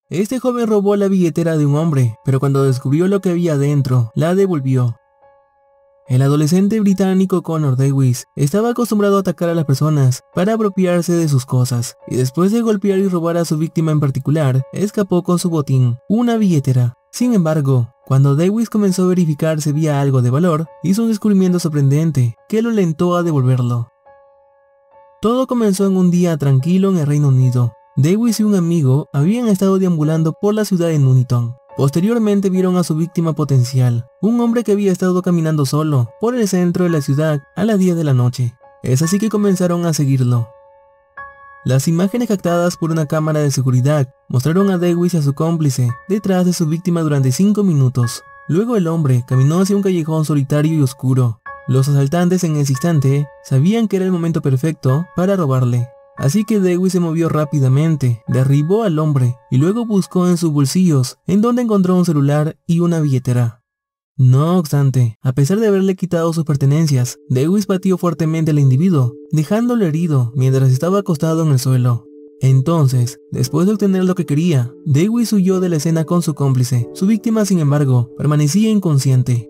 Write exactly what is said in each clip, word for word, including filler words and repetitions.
Este joven robó la billetera de un hombre, pero cuando descubrió lo que había dentro, la devolvió. El adolescente británico Connor Davies estaba acostumbrado a atacar a las personas para apropiarse de sus cosas, y después de golpear y robar a su víctima en particular, escapó con su botín, una billetera. Sin embargo, cuando Davies comenzó a verificar si había algo de valor, hizo un descubrimiento sorprendente que lo alentó a devolverlo. Todo comenzó en un día tranquilo en el Reino Unido. Davies y un amigo habían estado deambulando por la ciudad de Nuneaton. Posteriormente vieron a su víctima potencial, un hombre que había estado caminando solo por el centro de la ciudad a las diez de la noche. Es así que comenzaron a seguirlo. Las imágenes captadas por una cámara de seguridad mostraron a Davies y a su cómplice detrás de su víctima durante cinco minutos. Luego el hombre caminó hacia un callejón solitario y oscuro. Los asaltantes en ese instante sabían que era el momento perfecto para robarle. Así que Davies se movió rápidamente, derribó al hombre y luego buscó en sus bolsillos, en donde encontró un celular y una billetera. No obstante, a pesar de haberle quitado sus pertenencias, Davies batió fuertemente al individuo, dejándolo herido mientras estaba acostado en el suelo. Entonces, después de obtener lo que quería, Davies huyó de la escena con su cómplice. Su víctima, sin embargo, permanecía inconsciente.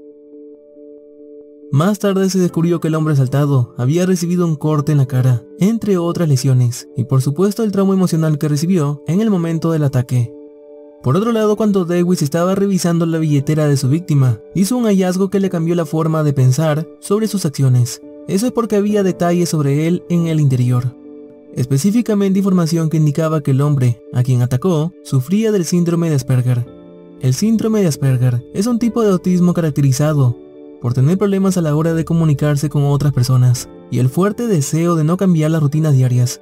Más tarde se descubrió que el hombre asaltado había recibido un corte en la cara, entre otras lesiones, y por supuesto el trauma emocional que recibió en el momento del ataque. Por otro lado, cuando Davies estaba revisando la billetera de su víctima, hizo un hallazgo que le cambió la forma de pensar sobre sus acciones. Eso es porque había detalles sobre él en el interior. Específicamente información que indicaba que el hombre, a quien atacó, sufría del síndrome de Asperger. El síndrome de Asperger es un tipo de autismo caracterizado por tener problemas a la hora de comunicarse con otras personas y el fuerte deseo de no cambiar las rutinas diarias.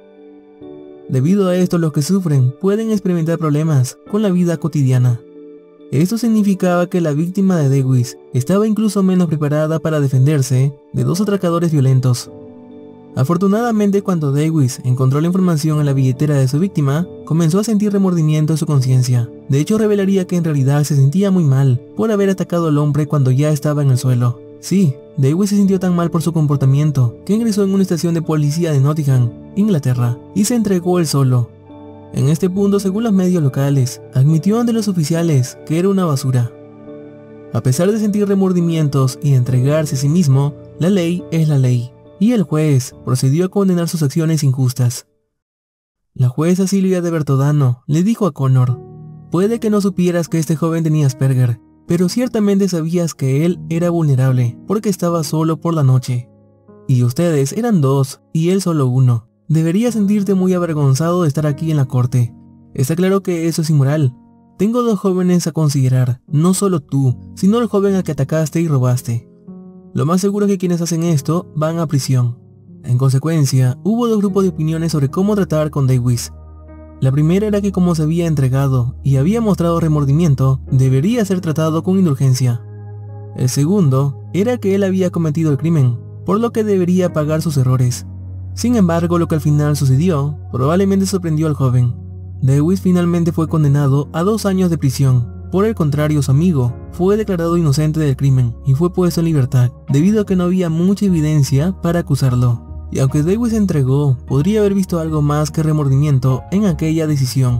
Debido a esto, los que sufren pueden experimentar problemas con la vida cotidiana. Esto significaba que la víctima de Davies estaba incluso menos preparada para defenderse de dos atracadores violentos. Afortunadamente, cuando Davies encontró la información en la billetera de su víctima, comenzó a sentir remordimiento en su conciencia. De hecho, revelaría que en realidad se sentía muy mal por haber atacado al hombre cuando ya estaba en el suelo. Sí, Davies se sintió tan mal por su comportamiento que ingresó en una estación de policía de Nottingham, Inglaterra, y se entregó él solo. En este punto, según los medios locales, admitió ante los oficiales que era una basura. A pesar de sentir remordimientos y entregarse a sí mismo, la ley es la ley. Y el juez procedió a condenar sus acciones injustas. La jueza Silvia de Bertodano le dijo a Connor: puede que no supieras que este joven tenía Asperger, pero ciertamente sabías que él era vulnerable porque estaba solo por la noche. Y ustedes eran dos y él solo uno. Deberías sentirte muy avergonzado de estar aquí en la corte. Está claro que eso es inmoral. Tengo dos jóvenes a considerar, no solo tú, sino el joven al que atacaste y robaste. Lo más seguro es que quienes hacen esto van a prisión. En consecuencia, hubo dos grupos de opiniones sobre cómo tratar con Davies. La primera era que como se había entregado y había mostrado remordimiento, debería ser tratado con indulgencia. El segundo era que él había cometido el crimen, por lo que debería pagar sus errores. Sin embargo, lo que al final sucedió probablemente sorprendió al joven. Davies finalmente fue condenado a dos años de prisión. Por el contrario, su amigo fue declarado inocente del crimen y fue puesto en libertad, debido a que no había mucha evidencia para acusarlo. Y aunque Davies se entregó, podría haber visto algo más que remordimiento en aquella decisión.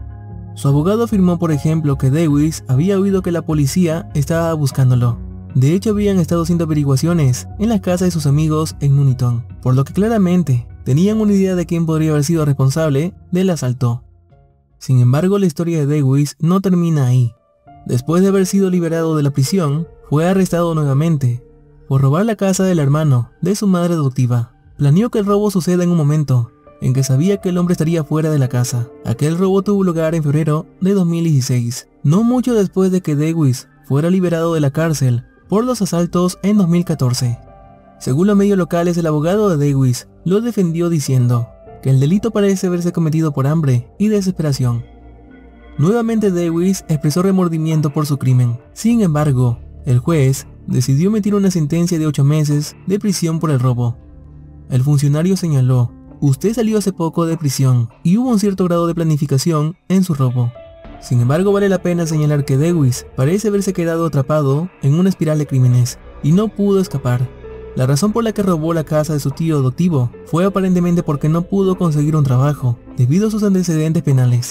Su abogado afirmó, por ejemplo, que Davies había oído que la policía estaba buscándolo. De hecho, habían estado haciendo averiguaciones en la casa de sus amigos en Nuneaton, por lo que claramente tenían una idea de quién podría haber sido responsable del asalto. Sin embargo, la historia de Davies no termina ahí. Después de haber sido liberado de la prisión, fue arrestado nuevamente por robar la casa del hermano de su madre adoptiva. Planeó que el robo suceda en un momento en que sabía que el hombre estaría fuera de la casa. Aquel robo tuvo lugar en febrero de dos mil dieciséis, no mucho después de que Davies fuera liberado de la cárcel por los asaltos en dos mil catorce. Según los medios locales, el abogado de Davies lo defendió diciendo que el delito parece haberse cometido por hambre y desesperación. Nuevamente Davies expresó remordimiento por su crimen. Sin embargo, el juez decidió emitir una sentencia de ocho meses de prisión por el robo. El funcionario señaló: usted salió hace poco de prisión y hubo un cierto grado de planificación en su robo. Sin embargo, vale la pena señalar que Davies parece haberse quedado atrapado en una espiral de crímenes y no pudo escapar. La razón por la que robó la casa de su tío adoptivo fue aparentemente porque no pudo conseguir un trabajo debido a sus antecedentes penales.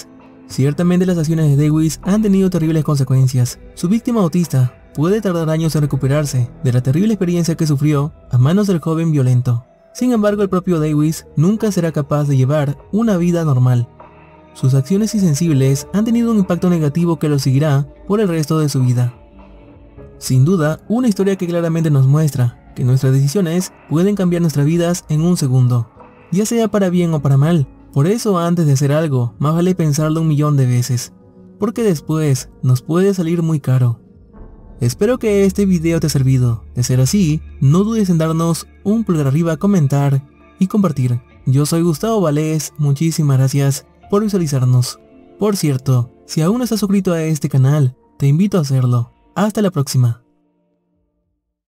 Ciertamente las acciones de Dewis han tenido terribles consecuencias. Su víctima autista puede tardar años en recuperarse de la terrible experiencia que sufrió a manos del joven violento. Sin embargo, el propio Dewis nunca será capaz de llevar una vida normal. Sus acciones insensibles han tenido un impacto negativo que lo seguirá por el resto de su vida. Sin duda, una historia que claramente nos muestra que nuestras decisiones pueden cambiar nuestras vidas en un segundo, ya sea para bien o para mal. Por eso, antes de hacer algo, más vale pensarlo un millón de veces, porque después nos puede salir muy caro. Espero que este video te haya servido. De ser así, no dudes en darnos un pulgar arriba, comentar y compartir. Yo soy Gustavo Valdez, muchísimas gracias por visualizarnos. Por cierto, si aún no estás suscrito a este canal, te invito a hacerlo. Hasta la próxima.